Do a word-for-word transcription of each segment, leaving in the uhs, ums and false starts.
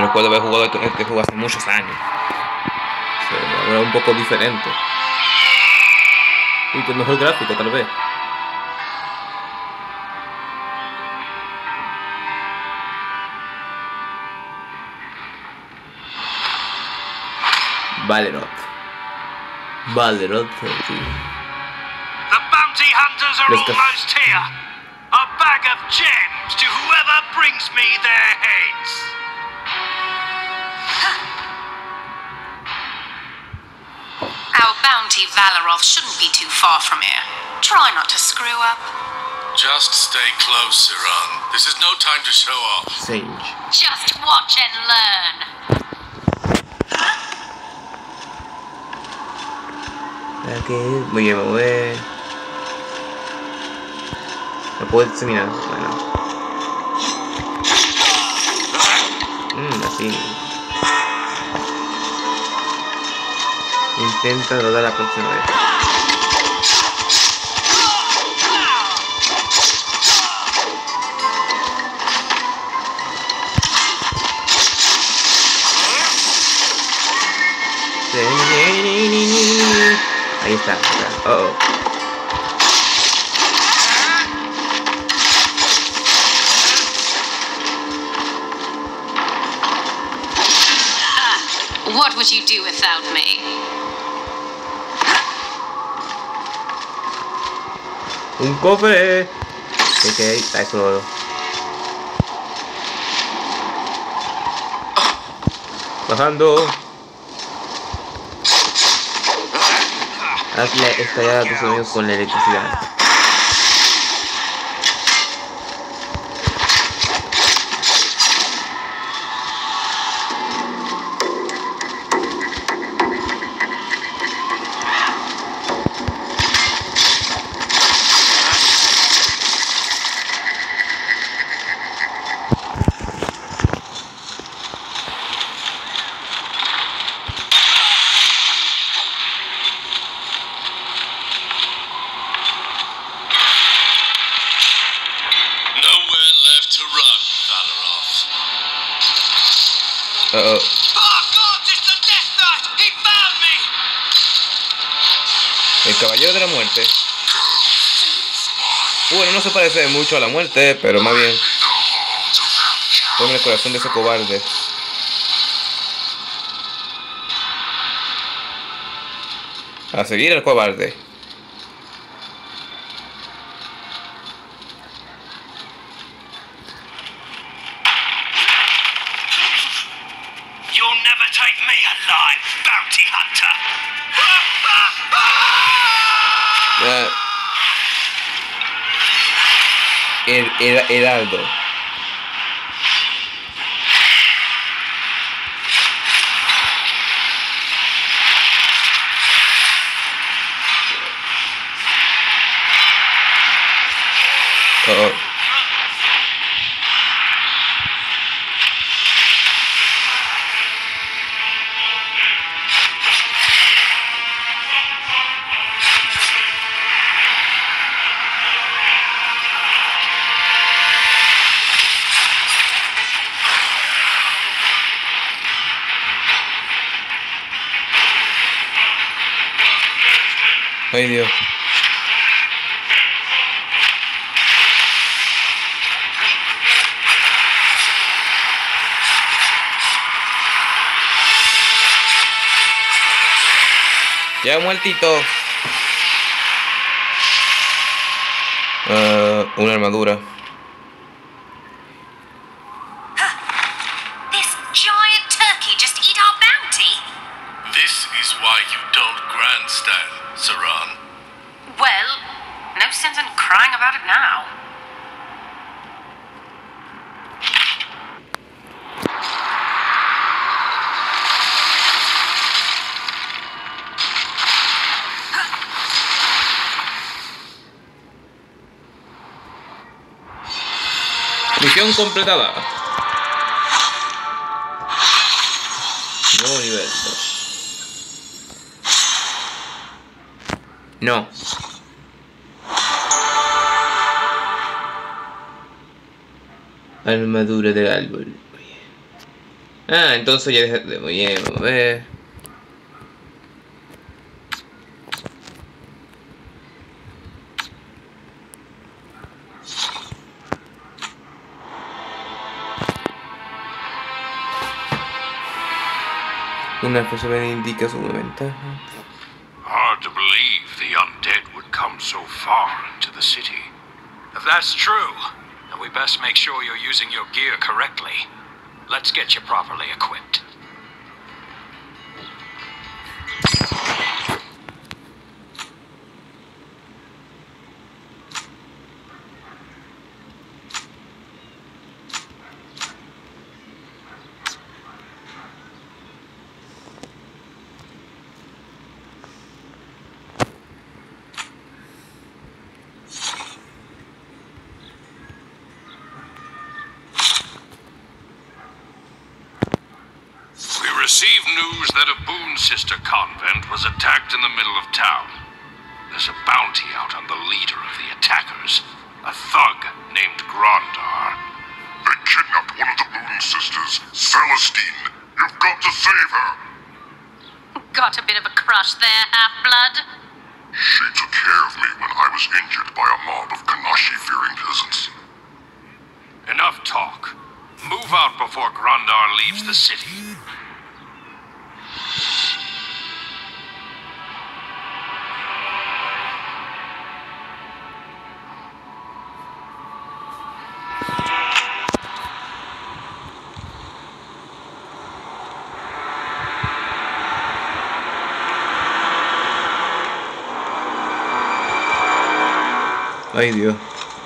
Me recuerdo haber jugado este, este juego hace muchos años. O sea, era un poco diferente. Y con mejor gráfico, tal vez. Valerot. Valerot, sí. The bounty hunters are almost here. A bag of gems to whoever brings me their heads. Our bounty Valeroth shouldn't be too far from here. Try not to screw up. Just stay close, Siran. This is no time to show off. Sage. Just watch and learn. Aquí voy a mover. ¿No puedo examinar? Bueno. Mmm, así. Intenta rodar la próxima vez. Ahí está, está. Oh, oh. What would you do without me? Un cofre. Ok, está eso. Bajando. Hazle estallar a tus enemigos con la electricidad. Uh oh. Oh God, it's the Death Knight! He found me! El caballero de la muerte. Bueno, no se parece mucho a la muerte, pero más bien toma el corazón de ese cobarde. A seguir al cobarde. You'll never take me alive, bounty hunter! Uh, el, el, Heraldo. Uh oh. Ay, Dios. Ya muertito. Uh, una armadura. This giant turkey just eat our bounty? This is why you don't grandstand, Siran. Well, no sense in crying about it now. Misión completada. Nuevo nivel dos. No. Armadura del árbol. Ah, entonces ya deja de... Muy bien, vamos a ver. Una persona indica su ventaja. Hard to believe the undead would come so far into the city. If that's true, then we best make sure you're using your gear correctly. Let's get you properly equipped. Received news that a Boon Sister convent was attacked in the middle of town. There's a bounty out on the leader of the attackers, a thug named Grondar. They kidnapped one of the Boon Sisters, Celestine. You've got to save her. Got a bit of a crush there, Half-Blood? She took care of me when I was injured by a mob of Kanashi-fearing peasants. Enough talk. Move out before Grondar leaves the city. Ay, Dios.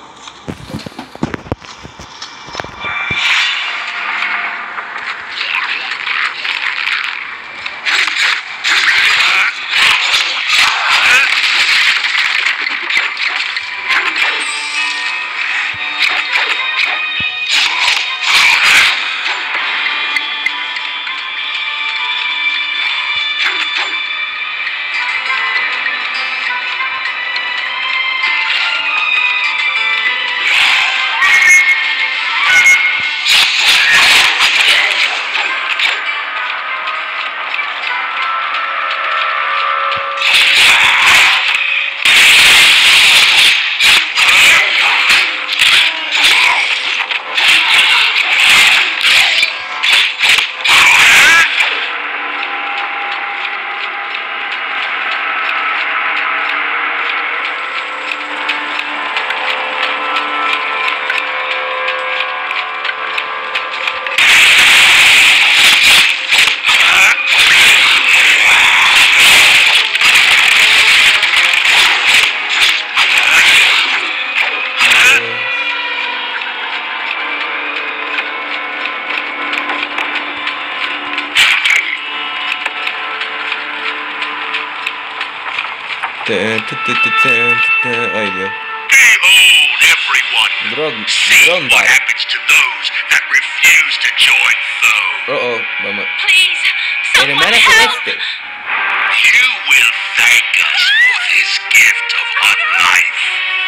Ay, Dios. Behold, everyone! Dron, See Grondar. what happens to those that refuse to join foe. Oh, oh, vamos. Please, someone Hermana help! Celeste. You will thank us for this gift of unlife.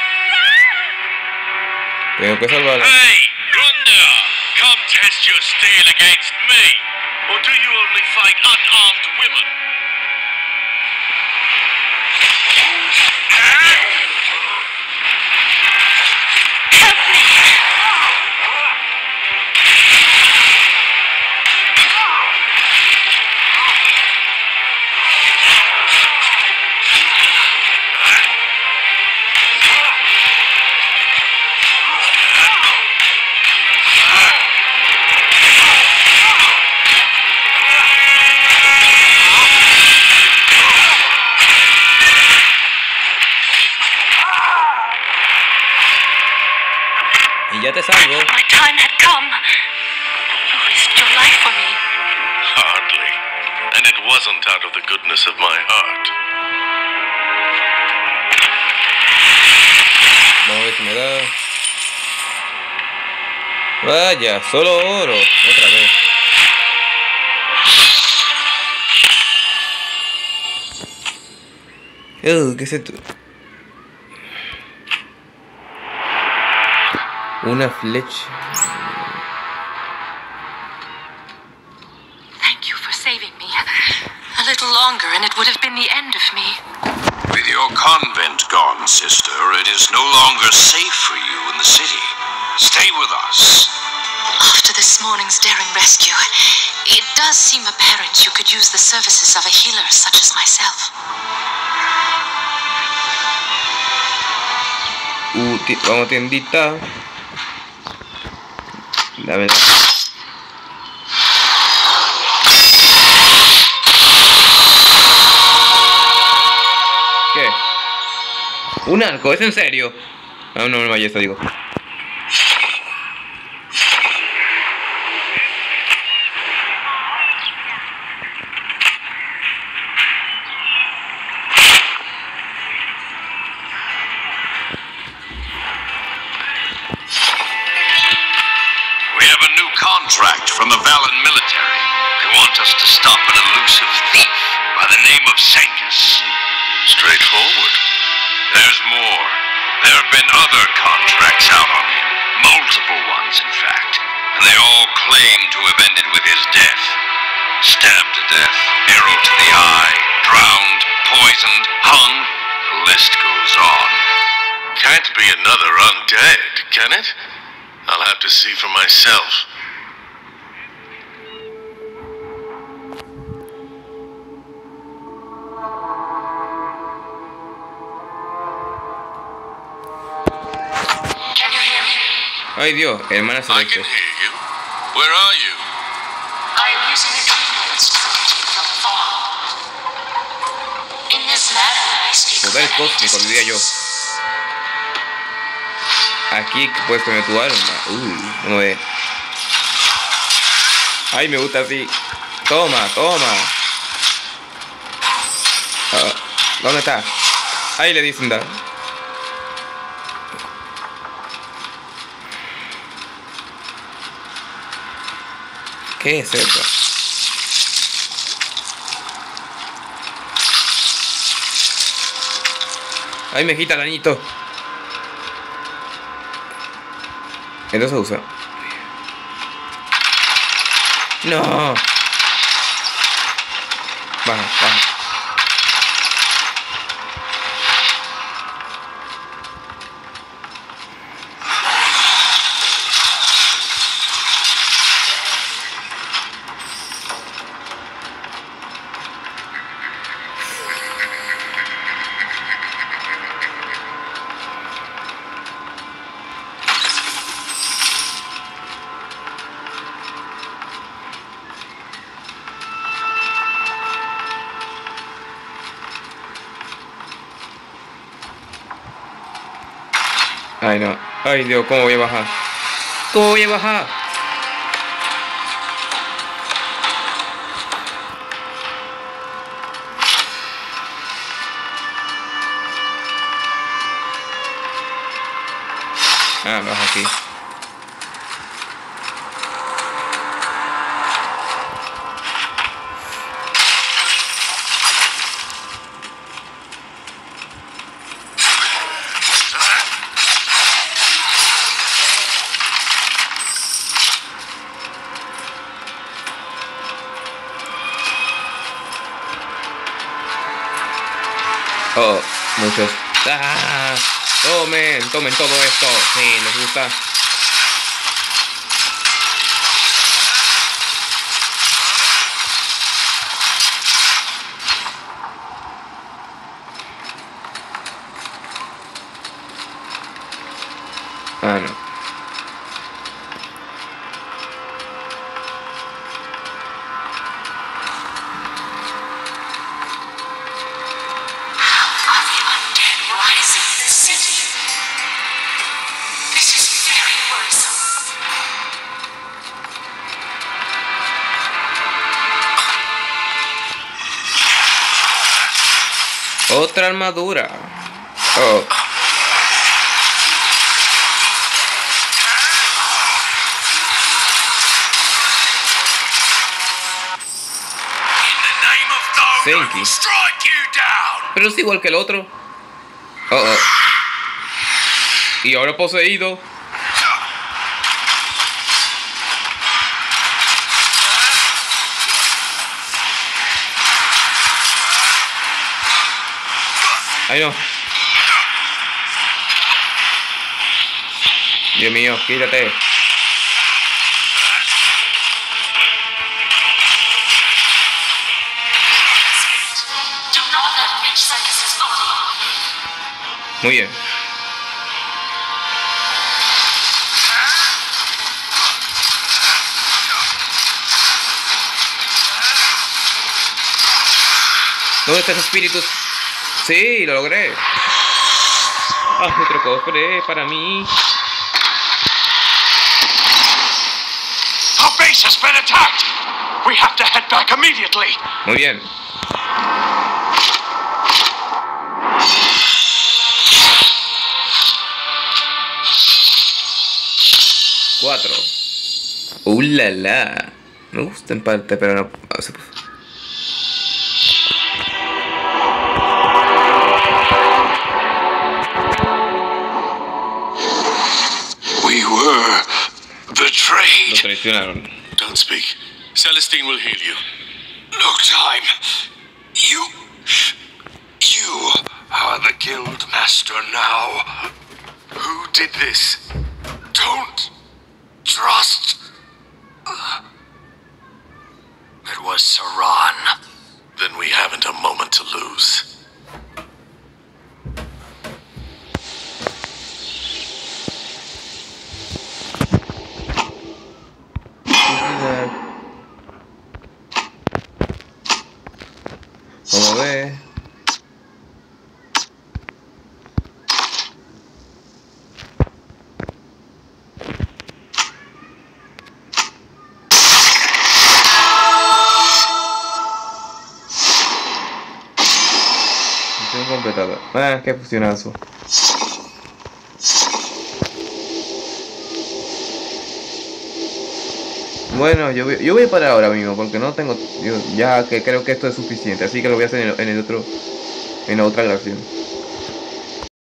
Tengo que salvarla. Hey, Grondar! Come test your steel against me. Or do you only fight unarmed women? Y ya te salvo. My time had come. You risked your life for me. Hardly. And it wasn't out of the goodness of my heart. Vamos a ver si me da. Vaya, solo oro. Otra vez. Uh, ¿qué es esto? Una flecha. convent gone, sister, it is no longer safe for you in the city. Stay with us. After this morning's daring rescue, it does seem apparent you could use the services of a healer such as myself. Uh, vamos a tiendita. La verdad. ¿Qué? ¿Un arco? ¿Es en serio? No, no, no, ballesta, digo. Contract from the Valen military. They want us to stop an elusive thief by the name of Senkus. Straightforward. There's more. There have been other contracts out on him. Multiple ones, in fact. And they all claim to have ended with his death. Stabbed to death, arrow to the eye, drowned, poisoned, hung. The list goes on. Can't be another undead, can it? I'll have to see for myself. Ay Dios, hermana I celeste. can hear you. Where are you? I am using a conduit strategy from far. In this manner, I speak Poder cósmico, diría yo. Aquí puedes poner tu alma. Uy, no ve. Ay, me gusta así. Toma, toma. Ah, ¿dónde está? Ahí le dicen da. ¿Qué es esto? Ay, me quita el anito. Entonces usa. No. Baja, baja. Ay, no. Ay, Dios, ¿cómo voy a bajar? ¿Cómo voy a bajar? Ah, bajo aquí. Oh, muchos. ¡Ah! Tomen, tomen todo esto. Sí, les gusta. Ah, no. Otra armadura. Oh. Senki. Pero es igual que el otro. Oh, oh. Y ahora poseído. Ay, no. Dios mío, quítate. Muy bien. ¿Dónde están los espíritus? Sí, lo logré. Ah, otro cofre para mí. Our base has been attacked. We have to head back immediately. Muy bien. Cuatro. Uh, la, la. Me gusta en parte, pero no. no se puso. We were betrayed. Lo traicionaron. Don't speak. Celestine will heal you. No time. You... You are the guild master now. Who did this? Don't trust. It was Saran. Then we haven't a moment to lose. Como ve. Misión completada. Ah, qué fusionazo. Bueno, yo voy, yo voy para ahora mismo porque no tengo, yo, ya que creo que esto es suficiente, así que lo voy a hacer en el, en el otro, en la otra grabación.